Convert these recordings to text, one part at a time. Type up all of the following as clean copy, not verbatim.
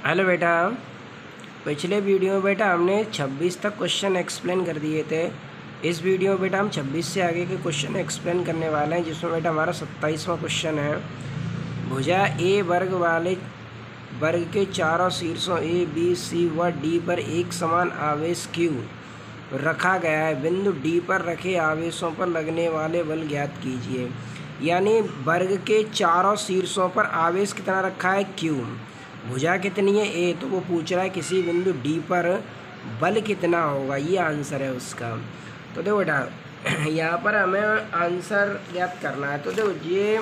Hello बेटा। पिछले video में बेटा हमने 26 तक क्वेश्चन एक्सप्लेन कर दिए थे। इस वीडियो में बेटा हम 26 से आगे के क्वेश्चन एक्सप्लेन करने वाले हैं, जिसमें बेटा हमारा 27वां क्वेश्चन है। भुजा ए वर्ग वाले वर्ग के चारों शीर्षों ए बी सी व डी पर एक समान आवेश Q रखा गया है। बिंदु डी पर रखे आवेशों पर लगने वाले बल ज्ञात कीजिए। यानी वर्ग के चारों शीर्षों पर आवेश कितना रखा है Q, भुजा कितनी है ए, तो वो पूछ रहा है किसी बिंदु डी पर बल कितना होगा, ये आंसर है उसका। तो देखो बेटा यहाँ पर हमें आंसर ज्ञात करना है। तो देखो ये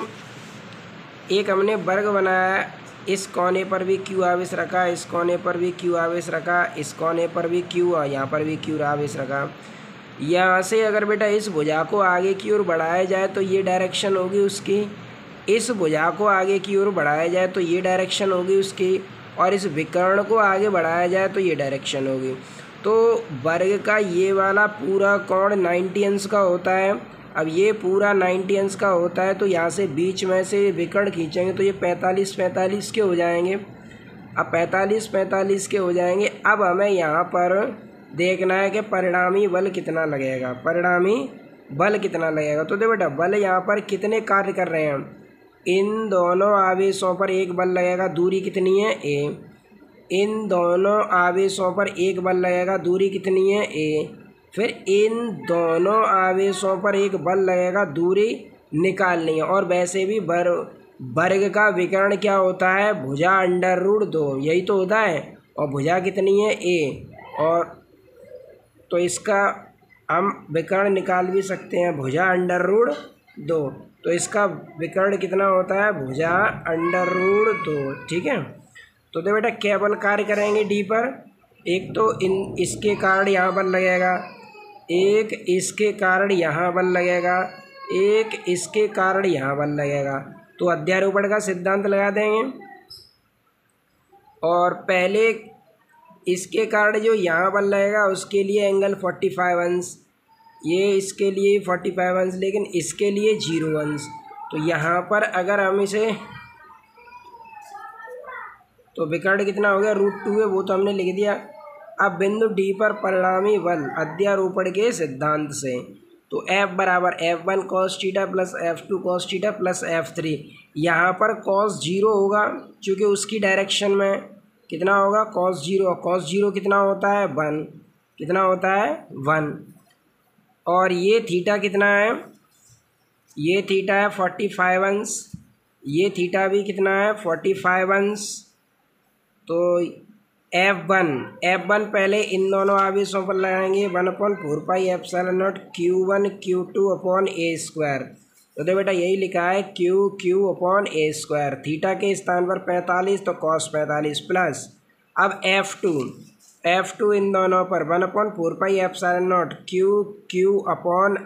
एक हमने वर्ग बनाया, इस कोने पर भी Q आवेश रखा, इस कोने पर भी Q आवेश रखा, इस कोने पर भी Q और यहाँ पर भी Q आवेश रखा। यहाँ से अगर बेटा इस भुजा को आगे की ओर बढ़ाया जाए तो ये डायरेक्शन होगी उसकी, इस भुजा को आगे की ओर बढ़ाया जाए तो ये डायरेक्शन होगी उसकी, और इस विकर्ण को आगे बढ़ाया जाए तो ये डायरेक्शन होगी। तो वर्ग का ये वाला पूरा कोण 90 अंश का होता है। अब ये पूरा 90 अंश का होता है, तो यहाँ से बीच में से विकर्ण खींचेंगे तो ये 45 के हो जाएंगे। अब 45 के हो जाएंगे। अब हमें यहाँ पर देखना है कि परिणामी बल कितना लगेगा, परिणामी बल कितना लगेगा। तो देखो बेटा बल यहाँ पर कितने कार्य कर रहे हैं, इन दोनों आवेशों पर एक बल लगेगा, दूरी कितनी है a। इन दोनों आवेशों पर एक बल लगेगा, दूरी कितनी है a। फिर इन दोनों आवेशों पर एक बल लगेगा, दूरी निकालनी है। और वैसे भी वर्ग का विकर्ण क्या होता है, भुजा √2, यही तो होता है। और भुजा कितनी है a, और तो इसका हम विकर्ण निकाल भी सकते हैं, भुजा √2। तो इसका विकर्ण कितना होता है, भुजा √2। ठीक है। तो देखो बेटा क्या बल कार्य करेंगे डी पर, एक तो इसके कारण यहाँ बल लगेगा, एक इसके कारण यहाँ बल लगेगा, एक इसके कारण यहाँ बल लगेगा। तो अध्यारोपण का सिद्धांत लगा देंगे। और पहले इसके कारण जो यहाँ बल लगेगा उसके लिए एंगल 45 अंश, ये इसके लिए 45 अंश, लेकिन इसके लिए 0 अंश। तो यहाँ पर अगर हम इसे, तो विकर्ण कितना हो गया √2 है, वो तो हमने लिख दिया। अब बिंदु डी पर परिणामी बल अध्यारोपण के सिद्धांत से, तो F बराबर F1 cos theta plus F2 cos theta plus F3। यहाँ पर cos 0 होगा क्योंकि उसकी डायरेक्शन में कितना होगा cos 0, और cos 0 कितना होता है 1, कितना होता है 1। और ये थीटा कितना है, ये थीटा है 45 अंश, ये थीटा भी कितना है 45 अंश। तो F1 पहले इन दोनों आवेशों पर लगाएंगे, 1/4πε0 Q1 Q2 अपॉन a²। तो देखो बेटा यही लिखा है Q अपॉन a²। थीटा के स्थान पर 45 तो cos 45 प्लस। अब F2 इन दोनों पर 1/4πε0 Q अपॉन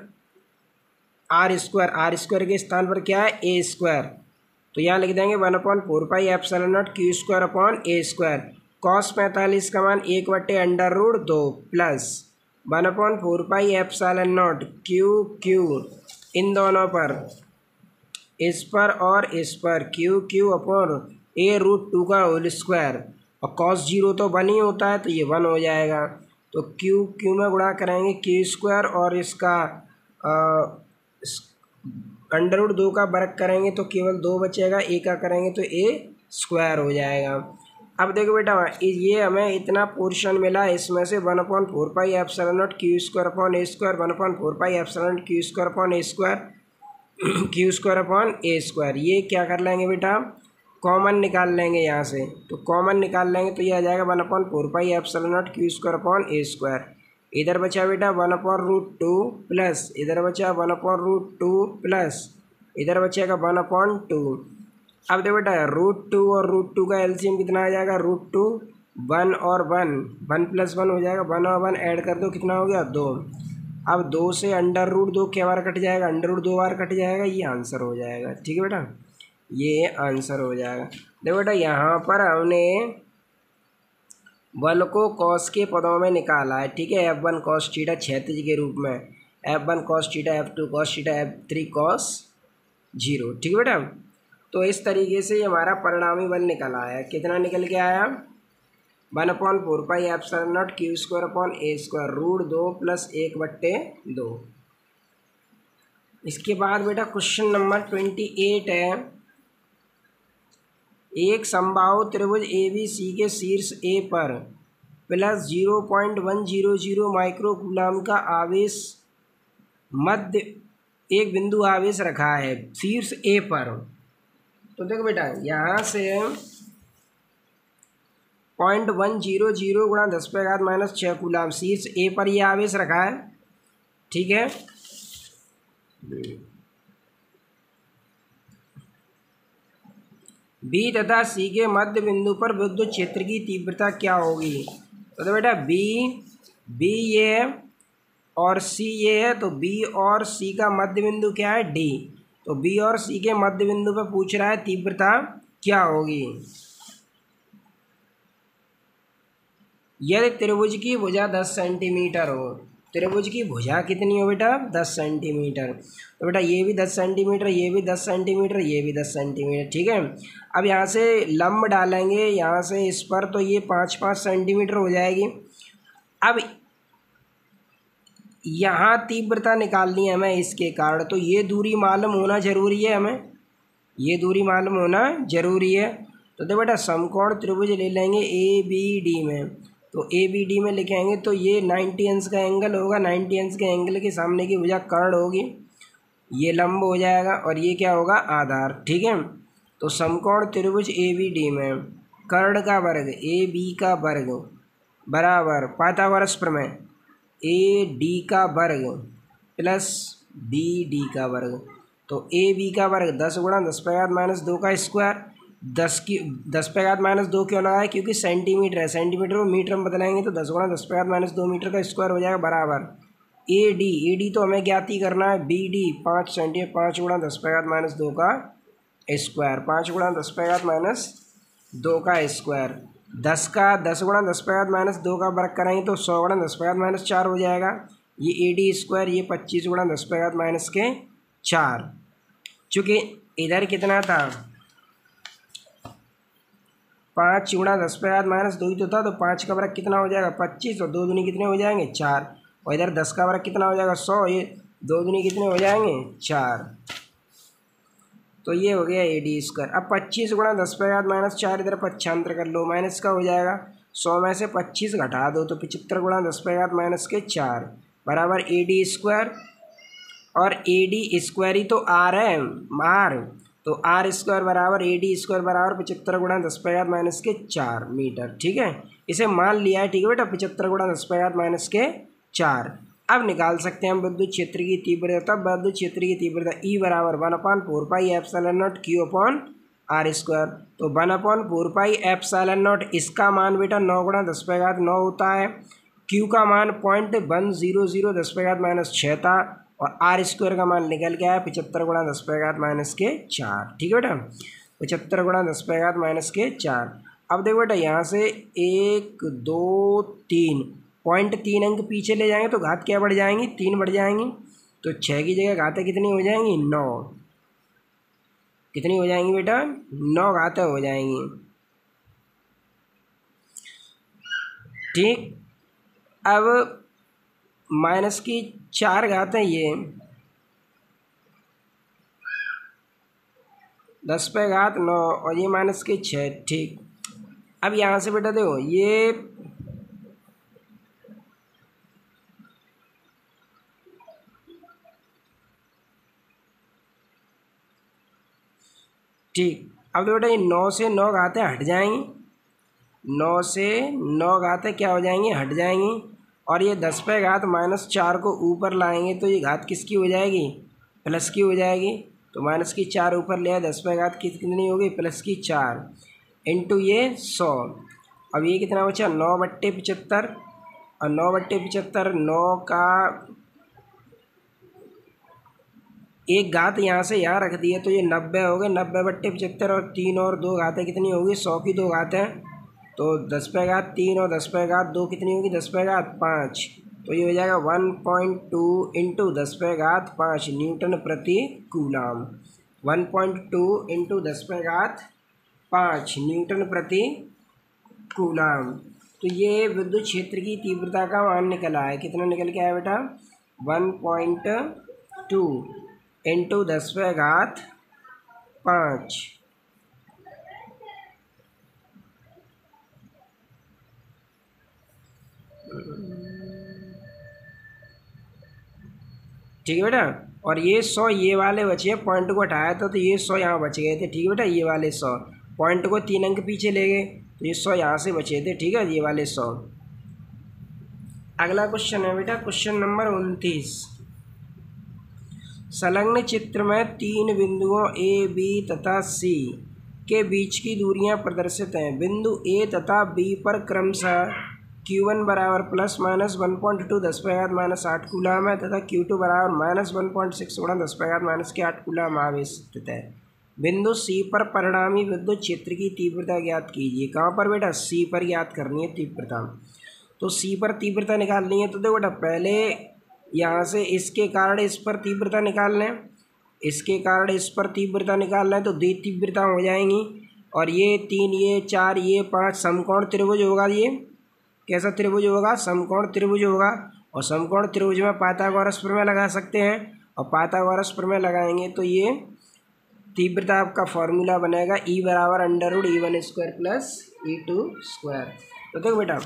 r² के स्थान पर क्या है a²। तो यहाँ लिख देंगे 1/4πε0 Q² अपॉन a²। cos 45 का मान 1/√2 प्लस 1/4πε0 Q इन दोनों पर, इस पर और इस पर, Q अपॉन a√2 का होल स्क्वायर। और cos 0 तो 1 ही होता है, तो ये 1 हो जाएगा। तो Q में गुणा करेंगे Q² और इसका √2 का वर्ग करेंगे तो केवल 2 बचेगा, a का करेंगे तो a² हो जाएगा। अब देखो बेटा ये हमें इतना पोर्शन मिला, इसमें से 1/4πε0 Q² upon a², 1/4πε0 Q² upon a², ये क्या कर लेंगे बेटा, कॉमन निकाल लेंगे यहाँ से। तो कॉमन निकाल लेंगे तो ये आ जाएगा 1/4πε0 Q² अपॉन a²। इधर बचा बेटा 1/√2 प्लस, इधर बचा 1/√2 प्लस, इधर बचेगा 1/2। अब देखो बेटा √2 और √2 का एलसीएम कितना आ जाएगा, √2 1 और 1 प्लस 1 हो जाएगा, 1 और 1 ऐड कर दो कितना हो गया 2। अब 2 से √2 क्या बार कट जाएगा, √2 बार कट जाएगा, ये आंसर हो जाएगा। ठीक है बेटा, ये आंसर हो जाएगा। देखो बेटा यहाँ पर हमने बल को कॉस के पदों में निकाला है। ठीक है, F1 cos थीटा क्षैतिज के रूप में, F1 cos theta, F2 cos theta, F3 cos 0। ठीक है बेटा, तो इस तरीके से हमारा परिणामी बल निकल आया। कितना निकल के आया, 1/4πε0 Q² रूट 2 + 1/2। इसके बाद बेटा क्वेश्चन नंबर 28 है। एक समबाहु त्रिभुज ABC के शीर्ष A पर प्लस 0.100 माइक्रोकूलम का आवेश मध्य एक बिंदु आवेश रखा है शीर्ष A पर। तो देखो बेटा यहाँ से 0.100 गुणा 10⁻⁻6 कूलम शीर्ष A पर यह आवेश रखा है, ठीक है। B तथा C के मध्य बिंदु पर विद्युत क्षेत्र की तीव्रता क्या होगी। तो बेटा B ये है और C ये है, तो B और C का मध्य बिंदु क्या है, D। तो B और C के मध्य बिंदु पर पूछ रहा है तीव्रता क्या होगी। यदि त्रिभुज की भुजा 10 सेंटीमीटर हो, त्रिभुज की भुजा कितनी हो बेटा, 10 सेंटीमीटर। तो बेटा ये भी 10 सेंटीमीटर, ये भी 10 सेंटीमीटर, ये भी 10 सेंटीमीटर, ठीक है। अब यहाँ से लंब डालेंगे यहाँ से इस पर, तो ये 5-5 सेंटीमीटर हो जाएगी। अब यहाँ तीव्रता निकालनी है हमें इसके कारण, तो ये दूरी मालूम होना जरूरी है, हमें ये दूरी मालूम होना जरूरी है। तो देखो बेटा समकोण त्रिभुज ले लेंगे ABD में, तो ABD में लिखेंगे तो ये 90 अंश का एंगल होगा, 90 अंश के एंगल के सामने की भुजा कर्ण होगी, ये लंब हो जाएगा और ये क्या होगा, आधार, ठीक है। तो समकोण त्रिभुज ABD में कर्ण का वर्ग AB का वर्ग बराबर पाइथागोरस प्रमेय AD का वर्ग प्लस BD का वर्ग। तो AB का वर्ग 10 गुणा 10⁻⁻2 का स्क्वायर, 10⁻⁻2 क्यों लगा है, क्योंकि सेंटीमीटर है, सेंटीमीटर को मीटर में बदलाएंगे तो 10 गुणा 10⁻⁻2 मीटर का स्क्वायर हो जाएगा बराबर AD तो हमें ज्ञात ही करना है, BD 5 सेंटीमीटर, 5 गुणा 10⁻⁻2 का स्क्वायर, 5 गुणा 10⁻⁻2 का स्क्वायर, 10 गुणा 10⁻⁻2 का वर्ग करेंगे तो 100 गुणा 10⁻⁻4 हो जाएगा। ये AD स्क्वायर, ये 25 गुणा 10⁻⁻4। चूँकि इधर कितना था, 5 गुणा 10⁻⁻2 ही तो था, तो 5 का वर्ग कितना हो जाएगा 25, और 2 दूनी कितने हो जाएंगे 4, और इधर 10 का वर्ग कितना हो जाएगा 100, ये 2 दूनी कितने हो जाएंगे 4। तो ये हो गया AD स्क्वायर। अब 25 गुणा 10⁻⁻4 इधर पक्षांतर कर लो, माइनस का हो जाएगा, 100 में से 25 घटा दो तो 75 गुणा 10⁻⁻4 बराबर AD स्क्वायर, और AD स्क्वायर ही तो R है, R, तो R स्क्वायर बराबर AD स्क्वायर बराबर 75 गुणा 10⁻⁻4 मीटर, ठीक है। इसे मान लिया है, ठीक है बेटा, 75 गुणा 10⁻⁻4। अब निकाल सकते हैं हम विद्युत क्षेत्र की तीव्रता। विद्युत क्षेत्र की तीव्रता E बराबर 1/4πε0 Q/R²। तो 1/4πε0 इसका मान बेटा 9 गुणा 10⁻9 होता है, Q का मान 0.100 10⁻⁻6 था, और R² का मान निकल गया है 75 गुणा 10⁻⁻4, ठीक है बेटा, 75 गुणा 10⁻⁻4। अब देखो बेटा यहाँ से 1 2 3 0.3 अंक पीछे ले जाएंगे तो घात क्या बढ़ जाएंगी, 3 बढ़ जाएंगी, तो 6 की जगह घातें कितनी हो जाएंगी, 9, कितनी हो जाएंगी बेटा, 9 घातें हो जाएंगी, ठीक। अब माइनस की 4 घातें, ये 10⁻9 और ये माइनस के 6, ठीक। अब यहाँ से बेटा देखो ये ठीक। अब तो बेटा ये 9 से 9 घातें हट जाएंगी, 9 से 9 घातें क्या हो जाएंगी, हट जाएंगी, और ये 10⁻⁻4 को ऊपर लाएंगे तो ये घात किसकी हो जाएगी, प्लस की हो जाएगी। तो माइनस की 4 ऊपर ले आए, 10 की कितनी होगी, प्लस की 4 इंटू ये 100। अब ये कितना बचा, 9/75, और 9/75 9 का एक घात यहाँ से यहाँ रख दिए तो ये 90 हो गए, 90/75, और 3 और 2 घातें कितनी होगी, 100 की 2 घातें, तो 10⁻3 और 10⁻2 कितनी होगी, 10⁻5, तो ये हो जाएगा 1.2 इंटू 10⁻5 न्यूटन प्रति कूलम, 1.2 इंटू 10⁻5 न्यूटन प्रति कूलम। तो ये विद्युत क्षेत्र की तीव्रता का मान निकल आया, कितना निकल के आया बेटा 1.2 इंटू 10⁵ ठीक है बेटा। और ये 100 ये वाले बचे, पॉइंट को हटाया था तो ये 100 यहाँ बच गए थे, ठीक है बेटा। ये वाले 100 पॉइंट को 3 अंक पीछे ले गए तो ये 100 यहाँ से बचे थे, ठीक है, ये वाले 100। अगला क्वेश्चन है बेटा क्वेश्चन नंबर 29। संलग्न चित्र में 3 बिंदुओं ए बी तथा सी के बीच की दूरियां प्रदर्शित हैं। बिंदु ए तथा बी पर क्रमशः Q1 बराबर प्लस माइनस 1.2 10⁻⁻8 कूलम है तथा Q2 बराबर माइनस 1.6 गुणा 10⁻⁻8 कूलम आवेश स्थित है। बिंदु सी पर परिणामी विद्युत क्षेत्र की तीव्रता ज्ञात कीजिए। कहाँ पर बेटा? सी पर ज्ञात करनी है तीव्रता। तो सी पर तीव्रता निकालनी है तो देखो बेटा पहले यहाँ से इसके कारण इस पर तीव्रता निकाल लें, इसके कारण इस पर तीव्रता निकाल लें तो 2 तीव्रता हो जाएंगी। और ये 3 ये 4 ये 5 समकोण त्रिभुज होगा। ये कैसा त्रिभुज होगा? समकोण त्रिभुज होगा। और समकोण त्रिभुज में पाइथागोरस प्रमेय लगा सकते हैं, और पाइथागोरस प्रमेय लगाएंगे तो ये तीव्रता आपका फॉर्मूला बनेगा E बराबर √E1² प्लस E2²। तो देखो बेटा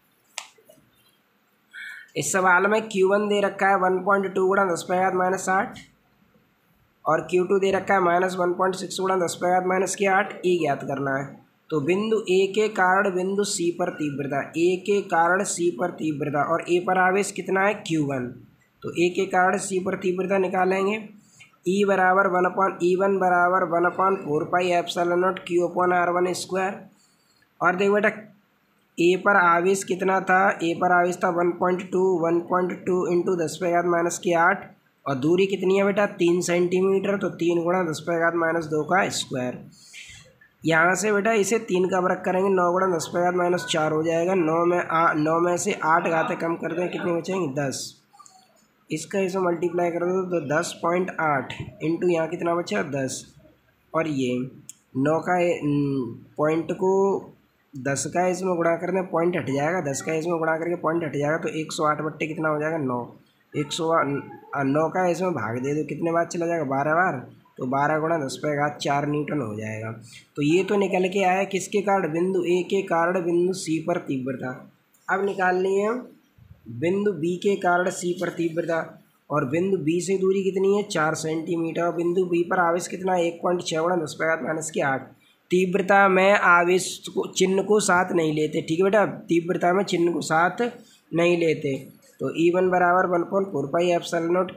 इस सवाल में Q1 दे रखा है 1.2 गुणा 10⁻⁻8 और Q2 दे रखा है -1.6 गुणा 10⁻⁻8। E ज्ञात करना है। तो बिंदु ए के कारण बिंदु सी पर तीव्रता, ए के कारण सी पर तीव्रता और ए पर आवेश कितना है Q1। तो ए के कारण सी पर तीव्रता निकालेंगे। E बराबर 1/E1 बराबर 1/4πε0 Q/R1²। और देखो बेटा ए पर आवेश कितना था? ए पर आवेश था 1.2 इंटू 10⁻⁻8 और दूरी कितनी है बेटा? 3 सेंटीमीटर। तो 3 गुणा 10⁻⁻2 का स्क्वायर। यहाँ से बेटा इसे 3 का वर्ग करेंगे, 9 गुणा 10⁻⁻4 हो जाएगा। 9 में से 8 घातें कम कर दें, कितने बचेंगे? 10। इसका इसे मल्टीप्लाई कर दो तो 10.8 इंटू यहाँ कितना बचा? 10। और ये 9 का पॉइंट को 10 का इसमें गुणा कर दें, पॉइंट हट जाएगा। 10 का इसमें गुणा करके पॉइंट हट जाएगा तो 108 बट्टे कितना हो जाएगा? 9। 109 का इसमें भाग दे दो, कितने बार चला जाएगा? 12 बार। तो 12 गुणा 10⁴ न्यूटन हो जाएगा। तो ये तो निकल के आया किसके कारण? बिंदु ए के कारण बिंदु सी पर तीव्रता। अब निकालनी है बिंदु बी के कारण सी पर तीव्रता। और बिंदु बी से दूरी कितनी है? 4 सेंटीमीटर। और बिंदु बी पर आवेश कितना है? 1.6 गुणा 10⁻�8। तीव्रता में आवेश को चिन्ह को साथ नहीं लेते, ठीक है बेटा। तीव्रता में चिन्ह को साथ नहीं लेते। तो E1 बराबर 1/4πε0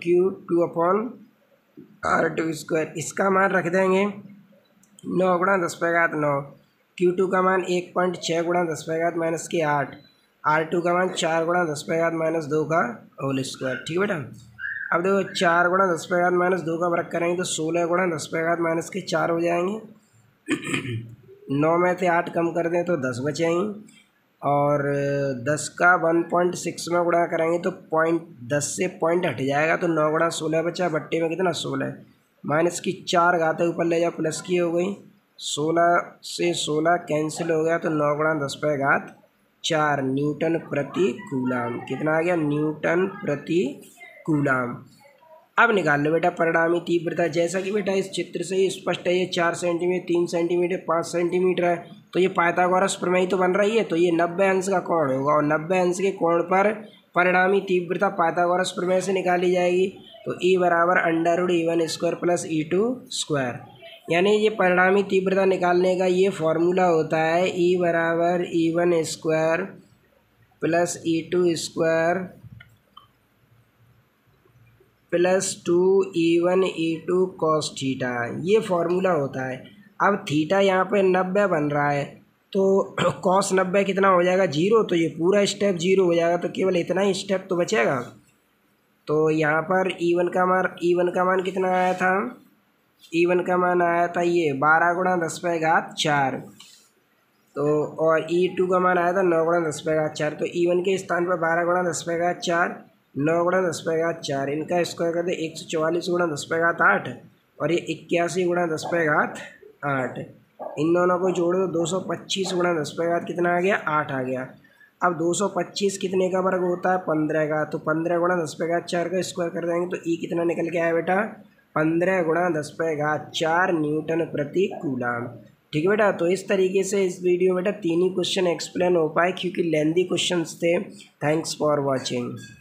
Q2/R2²। इसका मान रख देंगे 9 गुणा 10⁻9। Q2 का मान 1.6 गुणा 10⁻⁻8। R2 का मान 4 गुणा 10⁻⁻2 का होल स्क्वायर, ठीक है बेटा। अब देखो 4 गुणा 10⁻⁻2 का वर्ग करेंगे तो 16 गुणा 10⁻⁻4 हो जाएंगे। 9 में से 8 कम कर दें तो 10 बचेंगे। और 10 का 1.6 में गुणा करेंगे तो 10 से पॉइंट हट जाएगा तो 9 गुणा 16 बचा, बट्टे में कितना? 16। माइनस की 4 घातें ऊपर ले जाओ, प्लस की हो गई। 16 से 16 कैंसिल हो गया तो 9 गुणा 10⁴ न्यूटन प्रति कूलम। कितना आ गया? न्यूटन प्रति कूलम। अब निकाल लो बेटा परिणामी तीव्रता। जैसा कि बेटा इस चित्र से ही स्पष्ट है, ये 4 सेंटीमीटर 3 सेंटीमीटर 5 सेंटीमीटर है। तो ये पाइथागोरस प्रमेय तो बन रही है, तो ये 90 अंश का कोण होगा। और 90 अंश के कोण पर परिणामी तीव्रता पाइथागोरस प्रमेय से निकाली जाएगी। तो E बराबर √E1² प्लस E2²। यानी ये परिणामी तीव्रता निकालने का ये फॉर्मूला होता है E बराबर E1² plus E2² plus 2E1 E2 cos theta. ये फॉर्मूला होता है। अब थीटा यहाँ पे 90 बन रहा है तो cos 90 कितना हो जाएगा? 0। तो ये पूरा स्टेप 0 हो जाएगा, तो केवल इतना ही स्टेप तो बचेगा। तो यहाँ पर E1 का मान कितना आया था? E1 का मान आया था ये 12 गुणा 10⁴ तो और E2 का मान आया था 9 गुणा 10⁴। तो E1 के स्थान पर 12 गुणा 10⁴, 9 गुणा 10⁴, इनका स्क्वायर कर दे 144 गुणा 10⁸ और ये 81 गुणा 10⁸। इन दोनों को जोड़ो तो 225 गुणा 10⁻, कितना आ गया? 8 आ गया। अब 225 कितने का वर्ग होता है? 15 का। तो 15 गुणा 10⁴ का स्क्वायर कर देंगे तो ई कितना निकल के आया बेटा? 15 गुणा 10⁴ न्यूटन प्रति कूलम। ठीक है बेटा। तो इस तरीके से इस वीडियो में बेटा 3 ही क्वेश्चन एक्सप्लेन हो पाए क्योंकि लेंदी क्वेश्चंस थे। Thanks for watching.